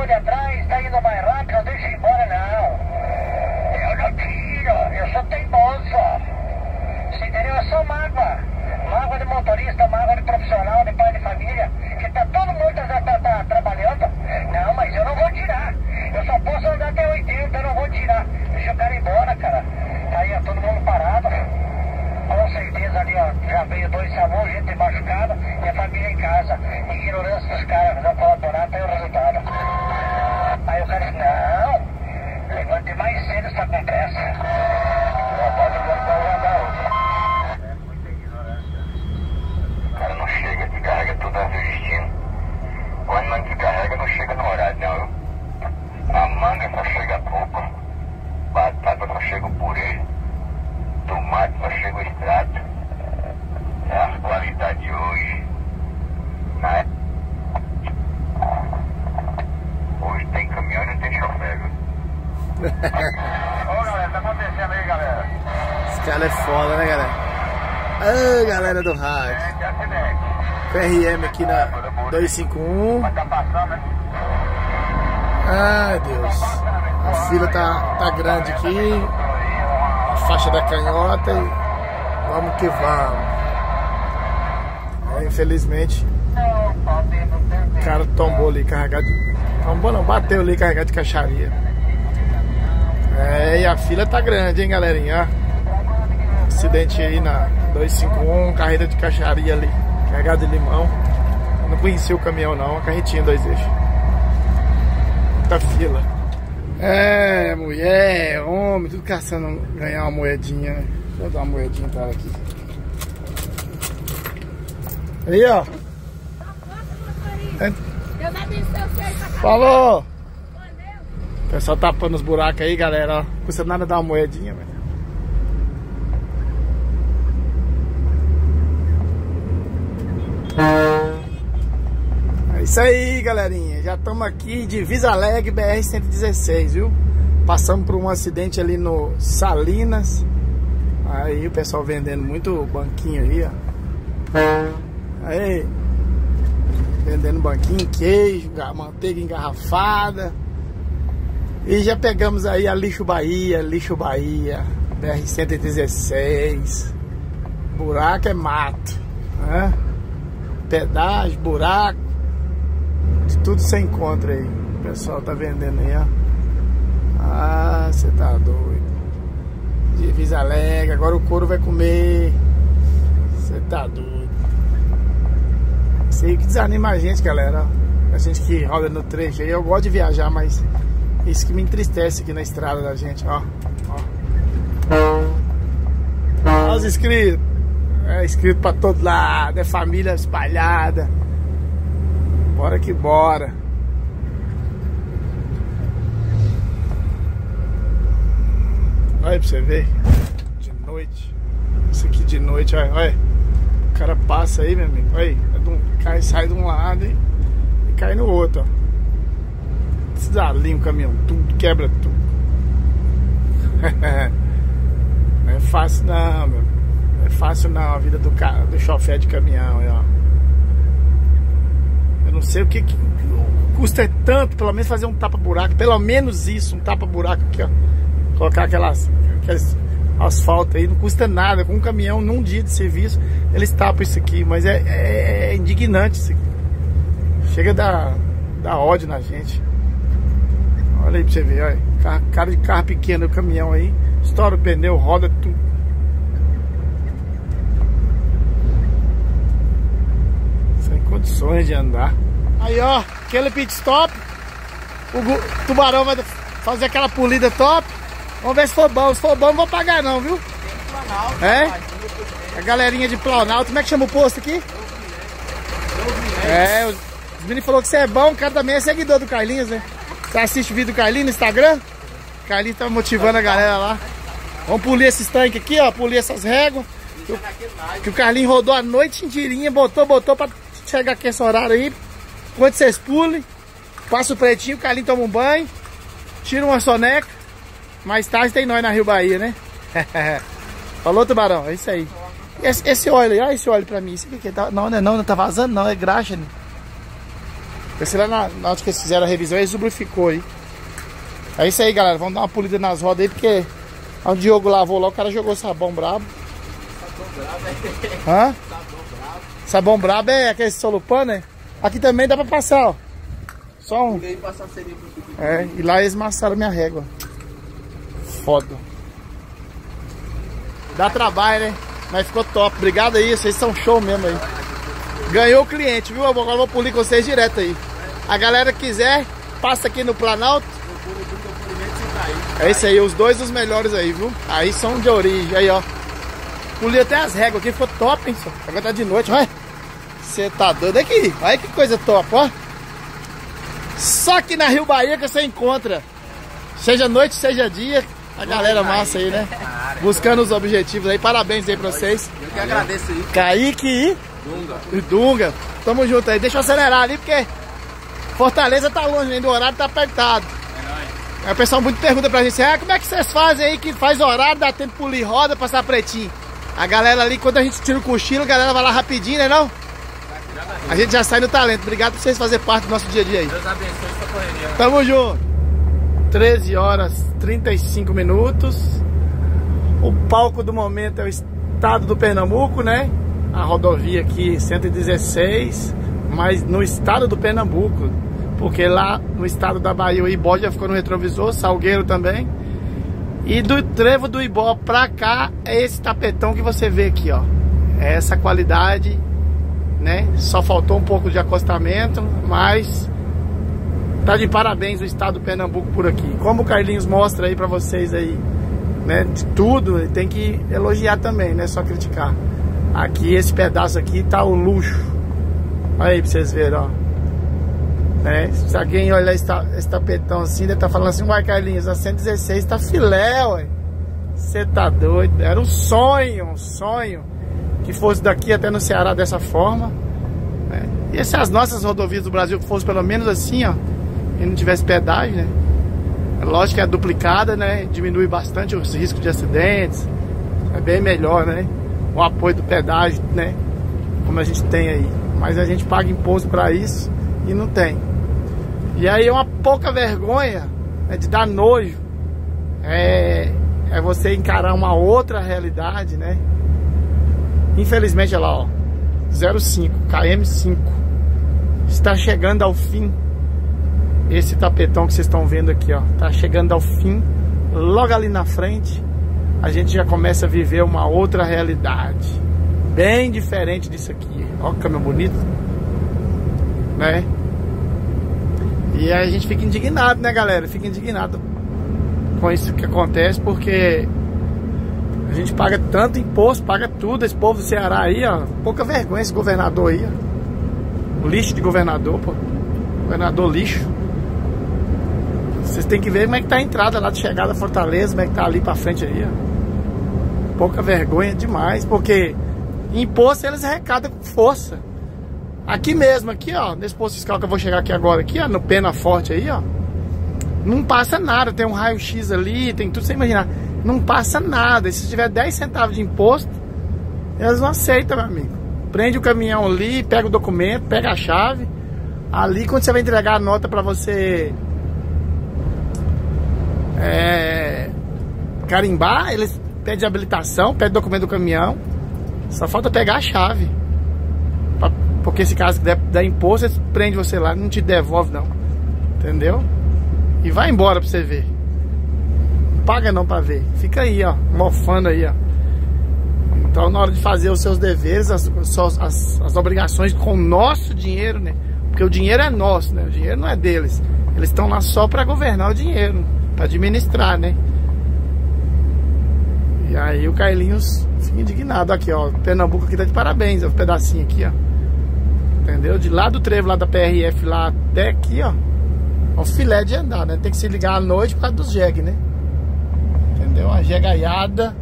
de atrás, tá indo mais rápido, deixa ir embora, não. Eu não tiro, eu sou teimoso. Você entendeu? Eu sou mágoa. Mágoa de motorista, mágoa de profissional, de pai de família, que tá todo mundo tá trabalhando. Não, mas eu não vou tirar. Eu só posso andar até 80, eu não vou tirar. Deixa o cara ir embora, cara. Tá aí, ó, todo mundo parado. Com certeza ali, ó, já veio 2 SAMU, gente machucada e a família em casa. Ignorância dos caras, não colaborar, tem o resultado. Aí o cara disse, não, levante mais cedo, está com pressa. Não pode levantar o andar. É muita ignorância. O cara não chega, descarrega tudo antes do destino. Quando não descarrega, não chega no horário, não. A manga só chega pouco. Batata só chega o purê. Tomate só chega o extrato. É a qualidade de hoje. Né? Hoje tem caminhão e não tem chofer, viu? Ô galera, tá acontecendo aí, galera? Esse cara é foda, né, galera? Ah, galera do rádio. PRM aqui na 251. Mas tá passando, né? Ai, Deus. A fila tá grande aqui. A faixa da canhota e vamos que vamos. Infelizmente o cara tombou ali carregado de... Tombou não, bateu ali carregado de caixaria. E a fila tá grande, hein, galerinha. Acidente aí na 251, carreira de caixaria ali, carregado de limão. Eu não conhecia o caminhão não, uma carretinha 2 eixos. Muita fila. Mulher, homem, tudo caçando ganhar uma moedinha, né? Deixa eu dar uma moedinha pra ela aqui. Aí, ó. Deus abençoe vocês. Falou! O pessoal tapando os buracos aí, galera, ó. Não custa nada dar uma moedinha, velho. É isso aí, galerinha. Já estamos aqui de Visa Alegre, BR-116, viu? Passamos por um acidente ali no Salinas. Aí o pessoal vendendo muito banquinho aí, ó. Aí, vendendo banquinho, queijo, manteiga engarrafada. E já pegamos aí a Lixo Bahia, BR-116. Buraco é mato, né? Pedágio, buraco, de tudo você encontra aí. O pessoal tá vendendo aí, ó. Ah, você tá doido. De Visa Alegre, agora o couro vai comer. Você tá doido. Isso aí que desanima a gente, galera. A gente que roda no trecho aí. Eu gosto de viajar, mas isso que me entristece aqui na estrada da gente, ó. Olha os inscritos. É inscrito pra todo lado. É família espalhada. Bora que bora. Olha pra você ver. De noite. Isso aqui de noite, olha. O cara passa aí, meu amigo. Olha. Sai de um lado e cai no outro, ó. Desalinha o caminhão, tudo, quebra tudo. Não é fácil não, meu. Não é fácil não a vida do cara, do chofer de caminhão, ó. Eu não sei o que custa tanto, pelo menos fazer um tapa-buraco, pelo menos isso, um tapa-buraco aqui, ó. Colocar aqueles asfalto aí, não custa nada. Com um caminhão, num dia de serviço, eles tapam isso aqui. Mas é indignante isso aqui. Chega a dar ódio na gente. Olha aí pra você ver, olha. Cara de carro pequeno, o caminhão aí, estoura o pneu, roda tudo. Sem condições de andar. Aí, ó, aquele pit stop. O tubarão vai fazer aquela polida top. Vamos ver se for bom. Se for bom, não vou pagar não, viu? É? A galerinha de Planalto. Como é que chama o posto aqui? Os meninos falaram que você é bom. O cara também é seguidor do Carlinhos, né? Você assiste o vídeo do Carlinhos no Instagram? O Carlinhos tá motivando a galera lá. Vamos polir esses tanques aqui, ó. Polir essas réguas. Que o Carlinhos rodou a noite inteirinha. Botou pra chegar aqui esse horário aí. Quando vocês pulem, passa o pretinho, o Carlinhos toma um banho. Tira uma soneca. Mais tarde tem nós na Rio Bahia, né? Falou, tubarão? É isso aí. Esse óleo aí, olha esse óleo pra mim. Isso aqui tá... Não tá vazando, não. É graxa, né? Vê se lá na hora que eles fizeram a revisão, eles lubrificou aí. É isso aí, galera. Vamos dar uma polida nas rodas aí, porque onde o Diogo lavou lá, o cara jogou sabão brabo. Sabão brabo é... Hã? Sabão brabo. Sabão brabo é aquele solupano, né? Aqui também dá pra passar, ó. Só um. E passar seria pro pico. É, e lá eles massaram minha régua. Foda. Dá trabalho, né? Mas ficou top. Obrigado aí, vocês são show mesmo aí. Ganhou o cliente, viu? Agora eu vou polir com vocês direto aí. A galera que quiser, passa aqui no Planalto. É isso aí, os dois dos melhores aí, viu? Aí são de origem, aí ó. Puli até as réguas aqui, ficou top, hein? Agora tá de noite, olha. Você tá doido aqui? Olha que coisa top, ó. Só que na Rio Bahia que você encontra, seja noite, seja dia, a galera massa aí, né? Buscando os objetivos aí, parabéns aí pra vocês. Eu que agradeço aí. Kaique e Dunga. Dunga. Tamo junto aí, deixa eu acelerar ali porque Fortaleza tá longe ainda, o horário tá apertado. Aí o pessoal muito pergunta pra gente, como é que vocês fazem aí que faz horário, dá tempo de polir roda, passar pretinho? A galera ali, quando a gente tira o cochilo, a galera vai lá rapidinho, né não? A gente já sai no talento. Obrigado por vocês fazerem parte do nosso dia a dia aí. Deus abençoe sua correria. Tamo junto. 13 horas 35 minutos. O palco do momento é o estado do Pernambuco, né? A rodovia aqui 116, mas no estado do Pernambuco. Porque lá no estado da Bahia o Ibó já ficou no retrovisor, Salgueiro também. E do trevo do Ibó pra cá é esse tapetão que você vê aqui, ó. É essa qualidade, né? Só faltou um pouco de acostamento, mas tá de parabéns o estado do Pernambuco por aqui. Como o Carlinhos mostra aí pra vocês aí, né? De tudo, tem que elogiar também, né? Só criticar. Aqui, esse pedaço aqui tá o luxo. Olha aí pra vocês verem, ó. Né? Se alguém olhar esse tapetão assim, deve estar falando assim, uai Carlinhos, a 116 tá filé, ué. Você tá doido? Era um sonho que fosse daqui até no Ceará dessa forma, né? E se as nossas rodovias do Brasil fossem pelo menos assim, ó, e não tivesse pedágio, né? É lógico que é duplicada, né? Diminui bastante os riscos de acidentes. É bem melhor, né? O apoio do pedágio, né? Como a gente tem aí. Mas a gente paga imposto para isso e não tem. E aí uma pouca vergonha, né, de dar nojo, é você encarar uma outra realidade, né? Infelizmente, olha lá, ó, 05, KM5 está chegando ao fim. Esse tapetão que vocês estão vendo aqui, ó, tá chegando ao fim. Logo ali na frente a gente já começa a viver uma outra realidade, bem diferente disso aqui. Olha que caminhão bonito, né? E aí a gente fica indignado, né, galera? Fica indignado com isso que acontece, porque a gente paga tanto imposto, paga tudo. Esse povo do Ceará aí, ó, pouca vergonha esse governador aí, ó. O lixo de governador, pô. Governador lixo. Vocês têm que ver como é que tá a entrada lá de chegada a Fortaleza, como é que tá ali pra frente aí, ó. Pouca vergonha demais, porque imposto eles arrecadam com força. Aqui mesmo, aqui ó, nesse posto fiscal que eu vou chegar aqui agora, aqui ó, no Pena Forte aí ó, não passa nada, tem um raio-x ali, tem tudo sem imaginar, não passa nada. E se tiver 10 centavos de imposto, eles não aceitam, meu amigo. Prende o caminhão ali, pega o documento, pega a chave, ali quando você vai entregar a nota pra você carimbar, eles pedem habilitação, pedem documento do caminhão, só falta pegar a chave. Porque se caso der imposto, eles prendem você lá, não te devolve não. Entendeu? E vai embora pra você ver. Não paga não pra ver. Fica aí, ó, mofando aí, ó. Então na hora de fazer os seus deveres, as obrigações com o nosso dinheiro, né? Porque o dinheiro é nosso, né? O dinheiro não é deles. Eles estão lá só pra governar o dinheiro, pra administrar, né? E aí o Carlinhos fica indignado. Aqui, ó, Pernambuco aqui tá de parabéns, ó, um pedacinho aqui, ó. Entendeu? De lá do trevo, lá da PRF, lá até aqui, ó. É um filé de andar, né? Tem que se ligar à noite por causa dos jegue, né? Entendeu? Uma jegaiada.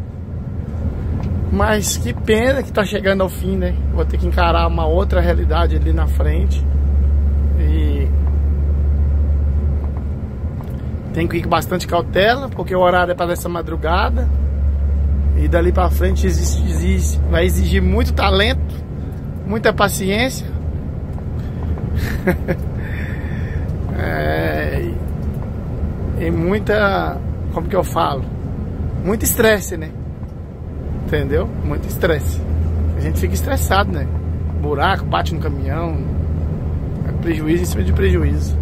Mas que pena que tá chegando ao fim, né? Vou ter que encarar uma outra realidade ali na frente. E tem que ir com bastante cautela, porque o horário é para essa madrugada. E dali pra frente vai exigir muito talento, muita paciência. E muita, como que eu falo? Muito estresse, né? Entendeu? Muito estresse. A gente fica estressado, né? Buraco, bate no caminhão. É prejuízo em cima de prejuízo.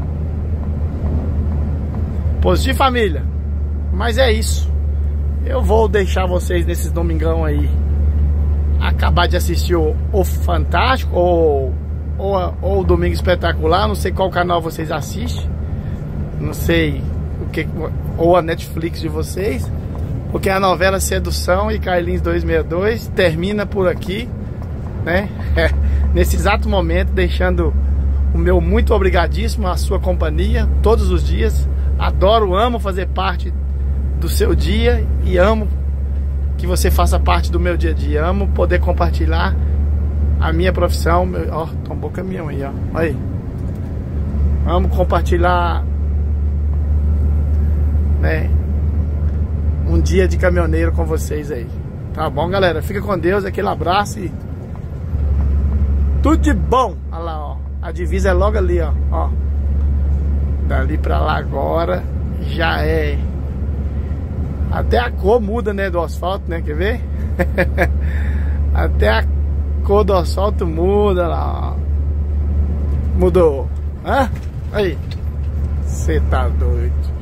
Positivo, família. Mas é isso. Eu vou deixar vocês nesses domingão aí acabar de assistir o Fantástico ou o Domingo Espetacular. Não sei qual canal vocês assistem. Não sei o que, ou a Netflix de vocês. Porque a novela Sedução e Carlinhos 262 termina por aqui, né? Nesse exato momento, deixando o meu muito obrigadíssimo à sua companhia todos os dias. Adoro, amo fazer parte do seu dia e amo que você faça parte do meu dia a dia. Amo poder compartilhar a minha profissão. Ó, tombou o caminhão aí, ó. Olha aí. Amo compartilhar, né, um dia de caminhoneiro com vocês aí. Tá bom, galera? Fica com Deus, aquele abraço e tudo de bom. Olha lá, ó. A divisa é logo ali, ó. Ó. Dali pra lá agora já é. Até a cor muda, né, do asfalto, né? Quer ver? Até a cor do asfalto muda lá, ó. Mudou. Hã? Aí. Você tá doido.